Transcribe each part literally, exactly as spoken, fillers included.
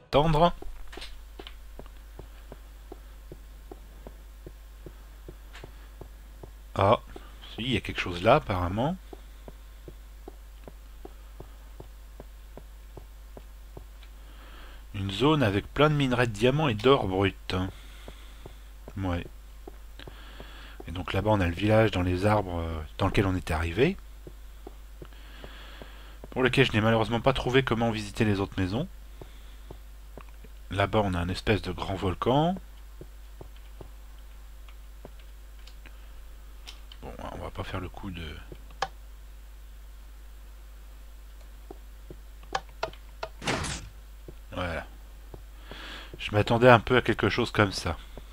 attendre. Ah, si, il y a quelque chose là apparemment. Une zone avec plein de minerais de diamants et d'or brut. Ouais. Et donc là-bas on a le village dans les arbres euh, dans lequel on était arrivé. Pour lequel je n'ai malheureusement pas trouvé comment visiter les autres maisons. Là-bas on a un espèce de grand volcan. Bon, on va pas faire le coup de... Voilà. Je m'attendais un peu à quelque chose comme ça.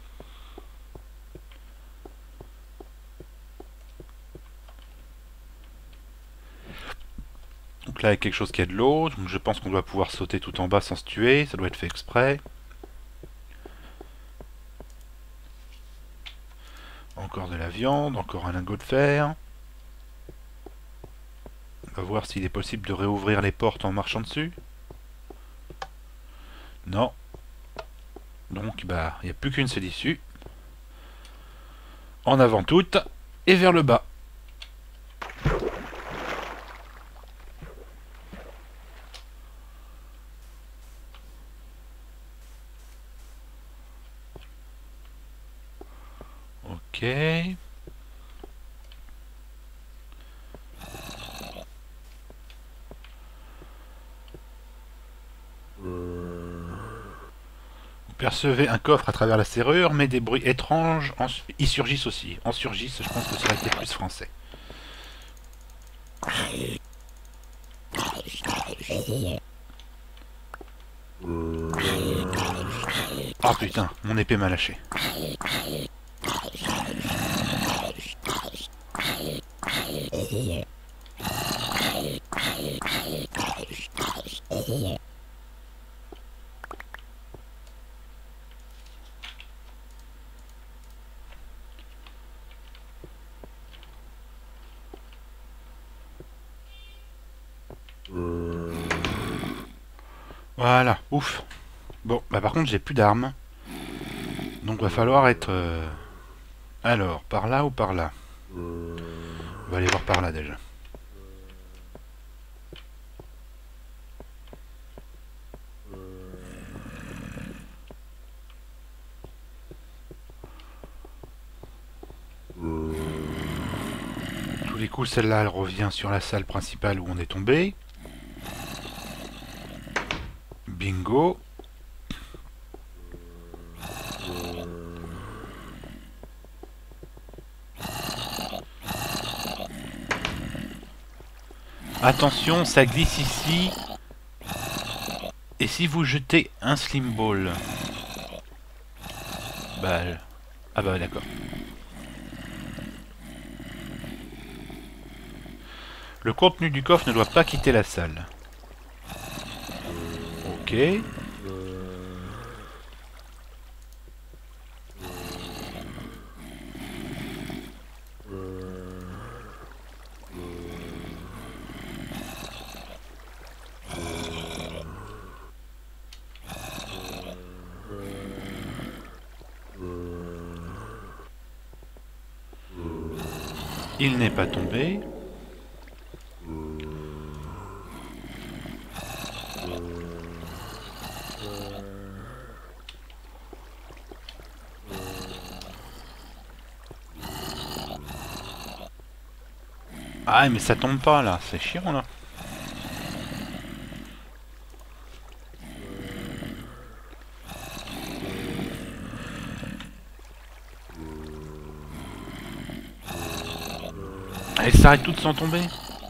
Donc là il y a quelque chose qui a de l'eau. Donc je pense qu'on doit pouvoir sauter tout en bas sans se tuer. Ça doit être fait exprès. Encore de la viande, encore un lingot de fer. On va voir s'il est possible de réouvrir les portes en marchant dessus. Non. Donc bah il n'y a plus qu'une seule issue. En avant toute et vers le bas. Ok. Vous percevez un coffre à travers la serrure, mais des bruits étranges en y surgissent aussi. En surgissent, je pense que ça aurait été plus français. Oh putain, mon épée m'a lâché. Voilà, ouf. Bon, bah par contre j'ai plus d'armes. Donc va falloir être... euh, Alors, par là ou par là? On va aller voir par là déjà. Tous les coups, celle-là, elle revient sur la salle principale où on est tombé. Bingo. Attention, ça glisse ici. Et si vous jetez un slim ball? Bah... Ah bah d'accord. Le contenu du coffre ne doit pas quitter la salle. Ok. Il n'est pas tombé. Ah mais ça tombe pas là, c'est chiant là. Elles s'arrêtent toutes sans tomber.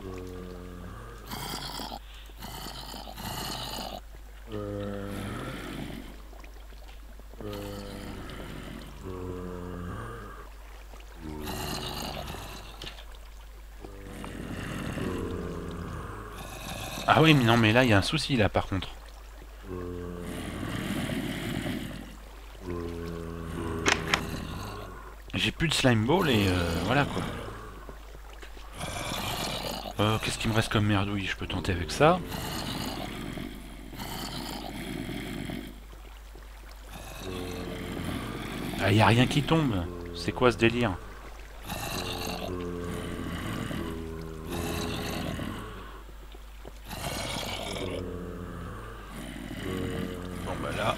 Ah oui mais non mais là il y a un souci là par contre. J'ai plus de slime ball et euh, voilà quoi. Euh, Qu'est-ce qu'il me reste comme merdouille? Je peux tenter avec ça. Ah, y a rien qui tombe. C'est quoi ce délire? Bon bah là.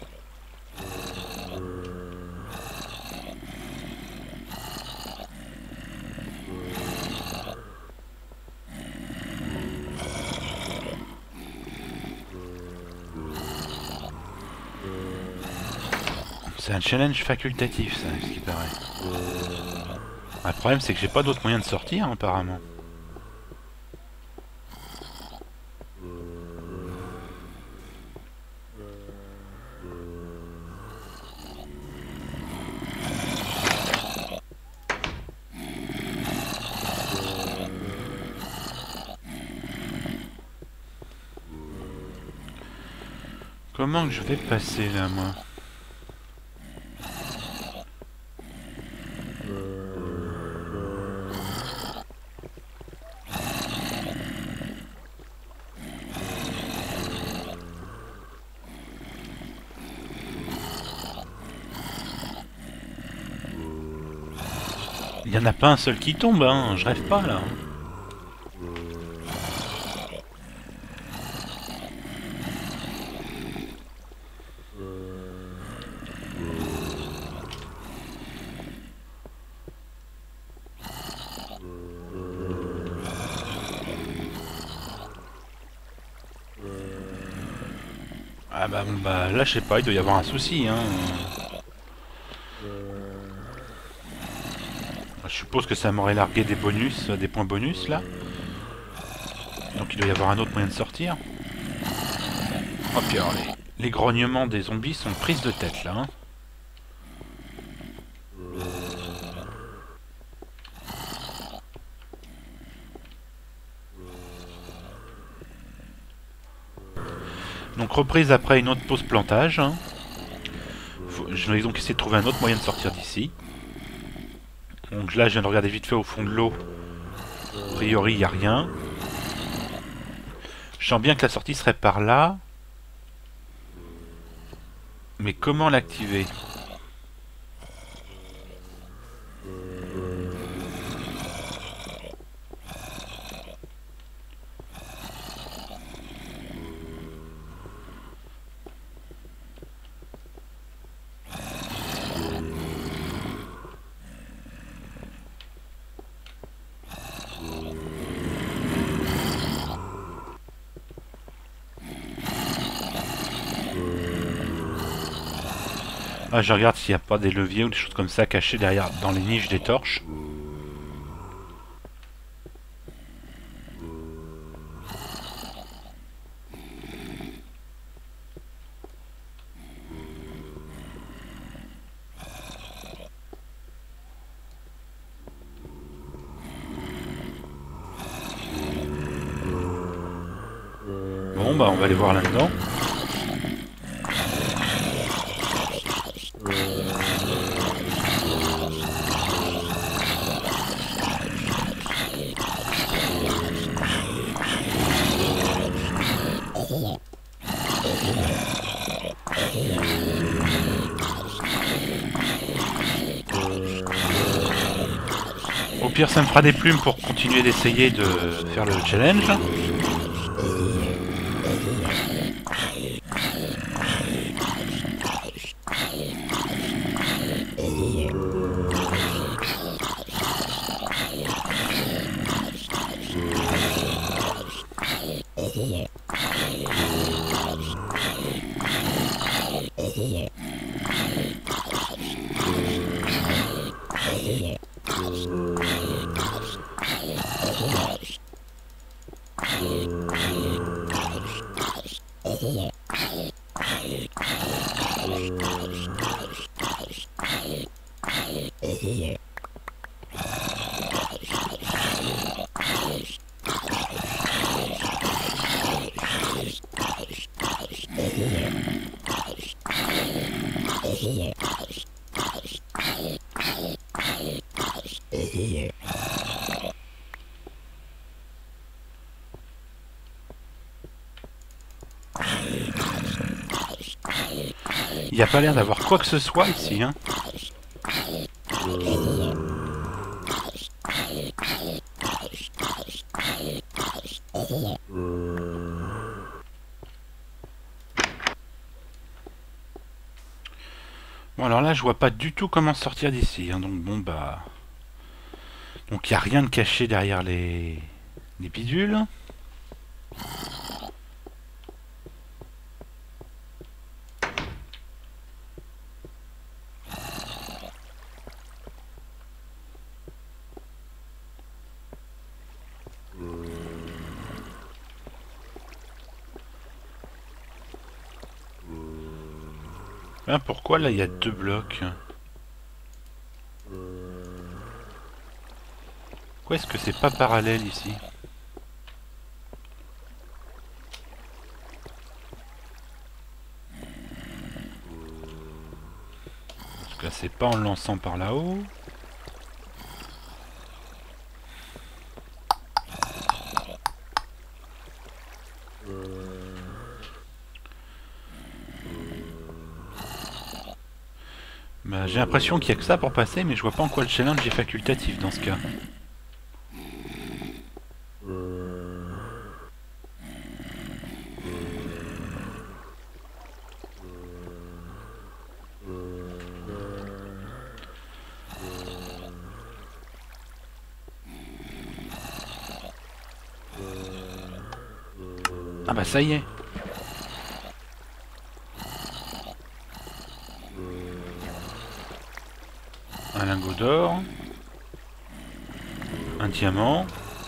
C'est un challenge facultatif, ça, ce qui paraît. Le problème, c'est que j'ai pas d'autre moyen de sortir, hein, apparemment. Comment que je vais passer là, moi? Il y en a pas un seul qui tombe, hein. Je rêve pas là. Ah bah, bah là je sais pas, il doit y avoir un souci, hein. Je suppose que ça m'aurait largué des bonus, des points bonus là. Donc il doit y avoir un autre moyen de sortir. Oh puis alors les, les grognements des zombies sont prises de tête là, hein. Donc reprise après une autre pause plantage, hein. Faut, je vais donc essayer de trouver un autre moyen de sortir d'ici. Donc là je viens de regarder vite fait au fond de l'eau. A priori il n'y a rien. Je sens bien que la sortie serait par là. Mais comment l'activer ? Ah, je regarde s'il n'y a pas des leviers ou des choses comme ça cachées derrière dans les niches des torches. Bon bah on va aller voir là-dedans. Au pire ça me fera des plumes pour continuer d'essayer de faire le challenge. Il n'y a pas l'air d'avoir quoi que ce soit ici, hein. Bon, alors là, je vois pas du tout comment sortir d'ici. Hein, donc bon, bah... Donc il n'y a rien de caché derrière les, les bidules. Ben, pourquoi là il y a deux blocs? Pourquoi est-ce que c'est pas parallèle ici? Parce que c'est pas en le lançant par là-haut. Bah, j'ai l'impression qu'il n'y a que ça pour passer, mais je vois pas en quoi le challenge est facultatif dans ce cas. Ah bah ça y est. Un lingot d'or. Un diamant.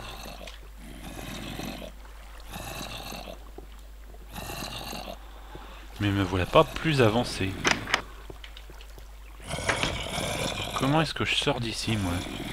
Mais me voilà pas plus avancé. Comment est-ce que je sors d'ici, moi?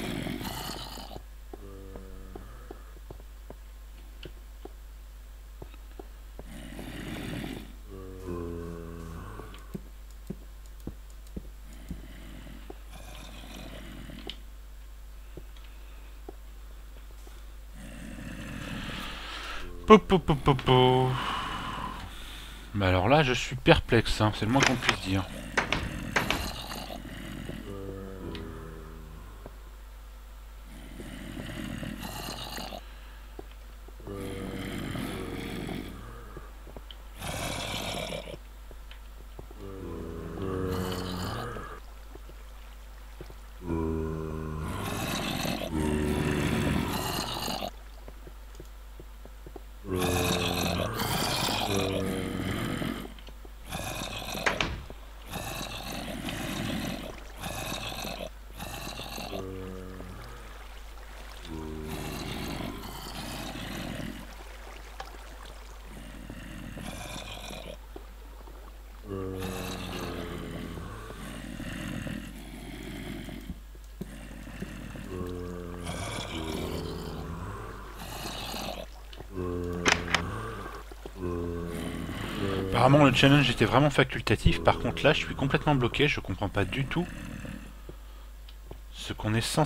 Po, po, po, po, po. Bah alors là, je suis perplexe, hein, c'est le moins qu'on puisse dire. Apparemment le challenge était vraiment facultatif, par contre là je suis complètement bloqué, je comprends pas du tout ce qu'on est censé